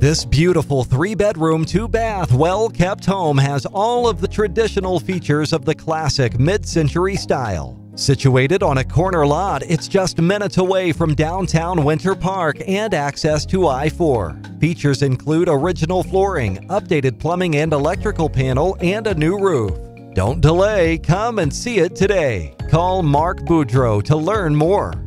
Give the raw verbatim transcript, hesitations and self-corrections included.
This beautiful three-bedroom, two-bath, well-kept home has all of the traditional features of the classic mid-century style. Situated on a corner lot, it's just minutes away from downtown Winter Park and access to I four. Features include original flooring, updated plumbing and electrical panel, and a new roof. Don't delay, come and see it today. Call Marc Boudreau to learn more.